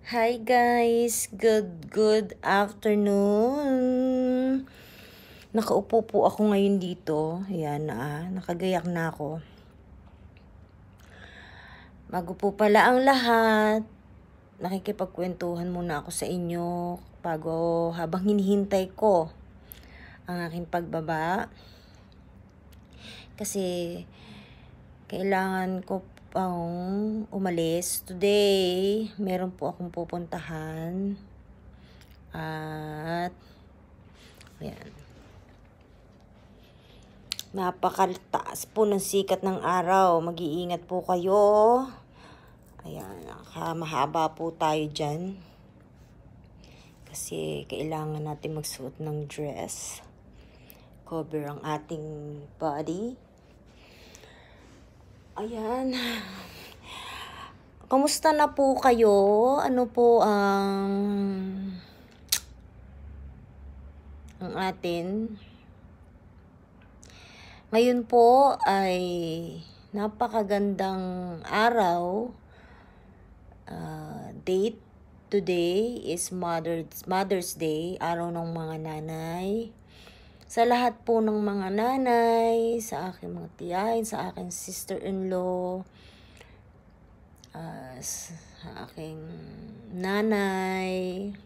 Hi guys, good afternoon. Nakaupo po ako ngayon dito. Ayan nakagayak na ako. Bago po pala ang lahat, nakikipagkwentuhan muna ako sa inyo habang hinihintay ko ang aking pagbaba. Kasi kailangan ko pang umalis. Today, meron po akong pupuntahan. At ayan. Napakataas po ng sikat ng araw. Mag-iingat po kayo. Ayan, mahaba po tayo dyan. Kasi kailangan natin magsuot ng dress. Cover ang ating body. Ayan. Kamusta na po kayo? Ano po ang atin? Ngayon po ay napakagandang araw. Date today is Mother's Day, araw ng mga nanay. Sa lahat po ng mga nanay, sa aking mga tiyahin, sa aking sister-in-law, sa aking nanay,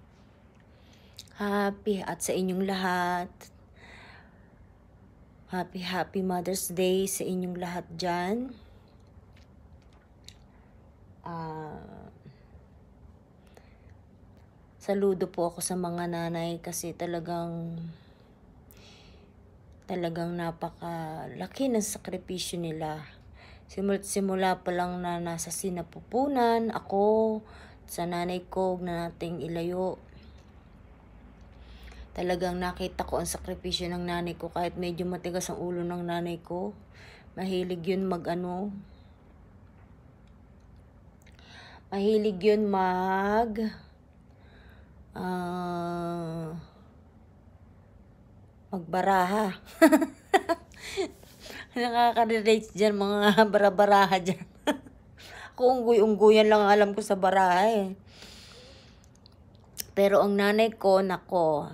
happy at sa inyong lahat. Happy Mother's Day sa inyong lahat dyan. Saludo po ako sa mga nanay kasi talagang napakalaki ng sakripisyo nila. Simula pa lang na nasa sinapupunan, ako, sa nanay ko, na nating ilayo. Talagang nakita ko ang sakripisyo ng nanay ko kahit medyo matigas ang ulo ng nanay ko. Mahilig yun magbaraha. Nakaka-relate dyan mga barabaraha dyan. Ako unggoy-unggoyan lang alam ko sa baraha eh. Pero ang nanay ko, nako.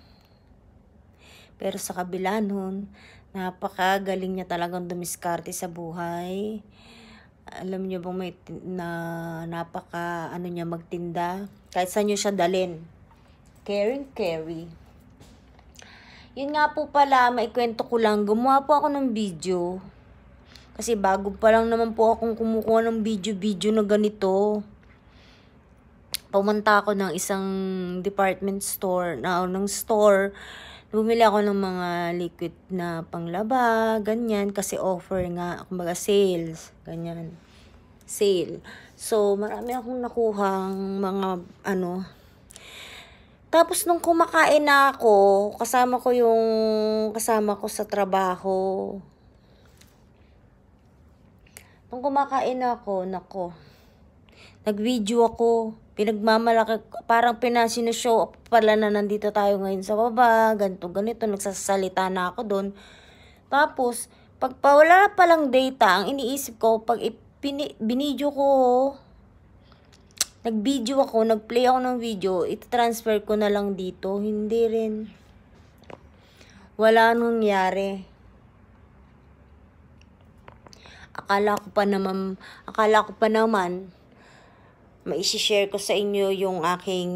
Pero sa kabila nun, napakagaling niya talagang dumiskarte sa buhay. Alam niyo bang niya magtinda? Kahit saan niyo siya dalhin. Carry. Yun nga po pala, maikwento ko lang, gumawa po ako ng video. Kasi bago pa lang naman po akong kumukuha ng video na ganito. Pumunta ako ng isang department store, ng store. Bumili ako ng mga liquid na panglaba, ganyan. Kasi offer nga, kumbaga sales, ganyan. Sale. So, marami akong nakuhang mga Tapos nung kumakain na ako, kasama ko sa trabaho. Nung kumakain na ako, nako. Nag-video ako. Pinagmamalaki, parang sinushow pala na nandito tayo ngayon sa baba, ganito, nagsasalita na ako doon. Tapos, pag wala palang data, ang iniisip ko, pag binidyo ko, nag-video ako, nag-play ako ng video, i-transfer ko na lang dito. Hindi rin. Wala nangyari. Akala ko pa naman, mai-share ko sa inyo yung aking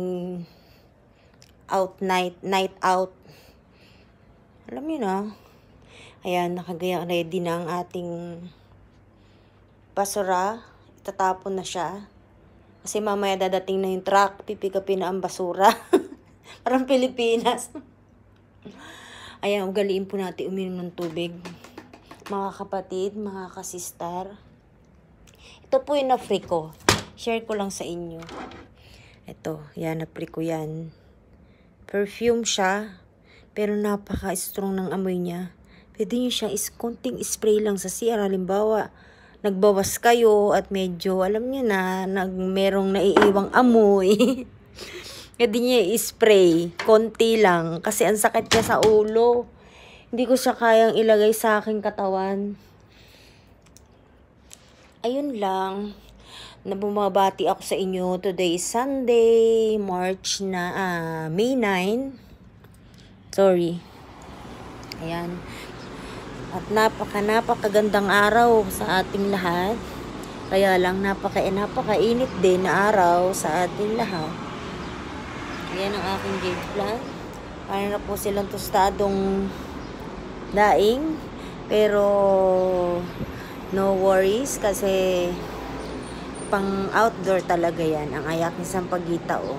night out. Alam niyo na. Ayan, ready na ang ating basura. Itatapon na siya. Kasi mamaya dadating na yung truck, pipikapin na ang basura. Parang Pilipinas. Ayan, ugaliin po natin uminom ng tubig. Mga kapatid, mga kasistar. Ito po yung na-free ko. Share ko lang sa inyo. Ito, yan, na-free ko yan. Perfume siya, pero napaka-strong ng amoy niya. Pwede nyo siya konting spray lang sa CR. Halimbawa, nagbawas kayo at medyo, alam niyo na, merong naiiwang amoy. Pwede niya i-spray, konti lang, kasi ang sakit niya sa ulo. Hindi ko siya kayang ilagay sa aking katawan. Ayun lang. na bumabati ako sa inyo. Today is Sunday, May 9. Sorry. Ayan. At napakagandang araw sa ating lahat. Kaya lang napakainit din na araw sa ating lahat. Ayan ang aking jade plant. Para na po silang tostadong daing. Pero no worries kasi pang outdoor talaga yan. Ang ayak ni Sampaguita, oh.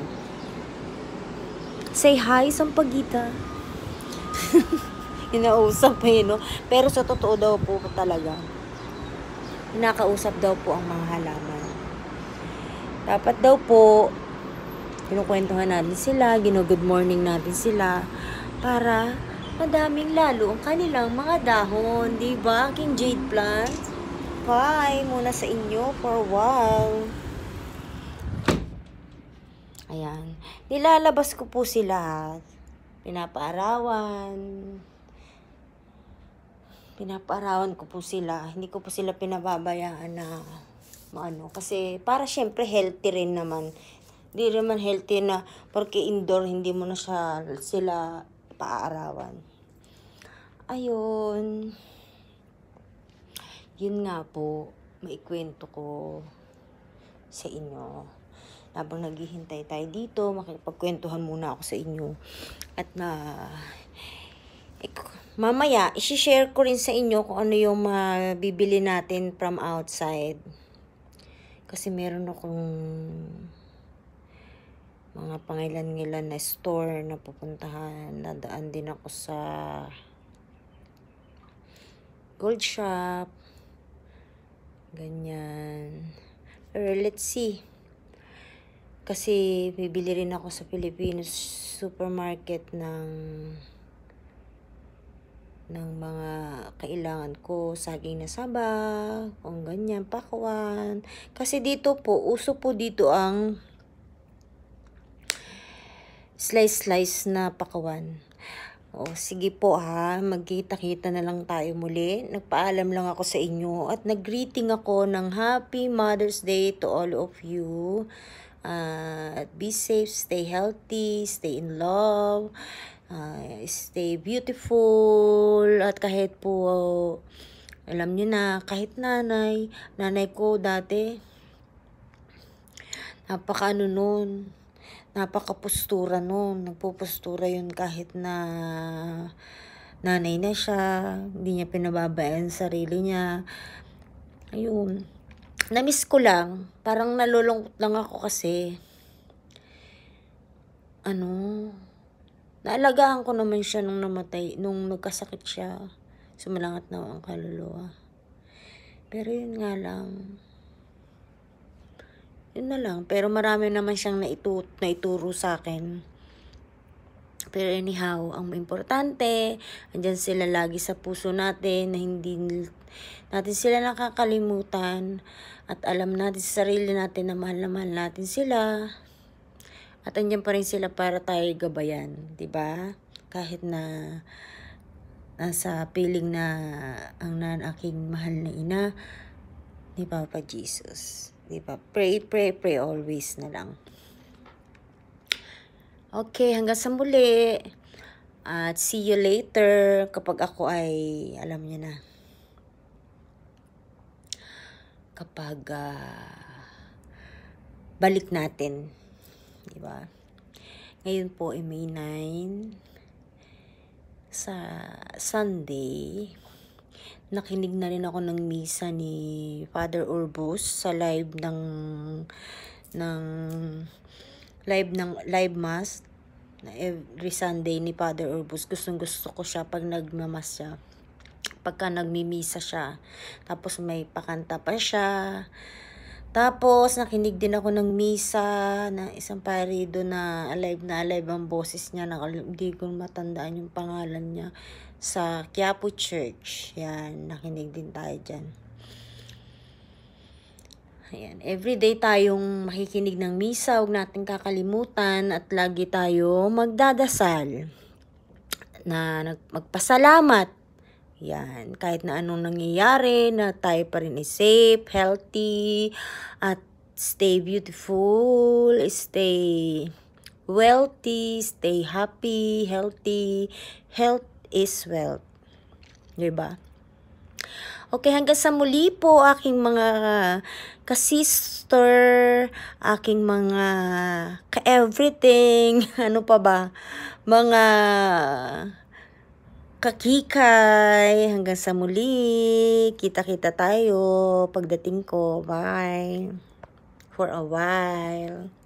Say hi, Sampaguita. Inausap no? Pero sa totoo daw po talaga, kinakausap daw po ang mga halaman. Dapat daw po, kinukwentuhan natin sila, good morning natin sila, para madaming lalo ang kanilang mga dahon. Diba, aking jade plant? Bye muna sa inyo for a while. Ayan. Nilalabas ko po sila. Pinapaarawan ko po sila. Hindi ko po sila pinababayaan na kasi para syempre healthy rin naman. Hindi naman healthy na porque indoor hindi mo na sila paaarawan. Ayun. Yun nga po, maikwento ko sa inyo. Habang naghihintay tayo dito, makipagkwentuhan muna ako sa inyo. At mamaya, isi-share ko rin sa inyo kung ano yung mabibili natin from outside. Kasi meron akong mga pangilan-ngilan na store na pupuntahan. Nadaan din ako sa gold shop. Ganyan. Pero let's see. Kasi bibili rin ako sa Philippines supermarket ng mga kailangan ko, saging na saba, kung ganyan, pakwan. Kasi dito po, uso po dito ang slice na pakwan. O, sige po ha, magkita-kita na lang tayo muli. Nagpaalam lang ako sa inyo at nag-greeting ako ng Happy Mother's Day to all of you. Be safe, stay healthy, stay in love, stay beautiful. At kahit po, alam nyo na, kahit nanay ko dati, napakapustura nun. Nagpupustura yun kahit na nanay na siya. Hindi niya pinababayaan sarili niya. Ayun. Namiss ko lang. Parang nalulungkot lang ako kasi naalagaan ko naman siya nung namatay, nung nagkasakit siya. Sumalangat na ang kaluluwa. Pero yun nga lang. Yun na lang. Pero marami naman siyang naituro sa akin. Pero anyhow, ang importante, andyan sila lagi sa puso natin, na hindi natin sila nakakalimutan. At alam natin sa sarili natin na mahal natin sila. At andyan pa rin sila para tayo gabayan. Diba? Kahit na nasa piling na ang aking mahal na ina ni Papa Jesus. Diba? Pray always na lang. Okay, hanggang sa muli. At see you later kapag ako ay, alam niyo na. Kapag balik natin. Diba? Ngayon po ay May 9. Sa Sunday. Nakinig na rin ako ng misa ni Father Urbus sa live live mass na every Sunday ni Father Urbus. Gusto ko siya pag nagmamas siya. Pagka nagmimisa siya. Tapos may pakanta pa siya. Tapos nakinig din ako ng misa na isang parido na alive ang boses niya. Hindi ko matandaan yung pangalan niya. Sa Quiapo Church. Yan, nakinig din tayo dyan. Ayan, everyday tayong makikinig ng misa, huwag natin kakalimutan at lagi tayo magdadasal na magpasalamat. Yan, kahit na anong nangyayari, na tayo pa rin is safe, healthy, at stay beautiful, stay wealthy, stay happy, healthy. Health is wealth. Diba? Okay, hanggang sa muli po aking mga ka-sister, aking mga ka-everything, ano pa ba, mga kakikay, hanggang sa muli, kita-kita tayo pagdating ko, bye, for a while.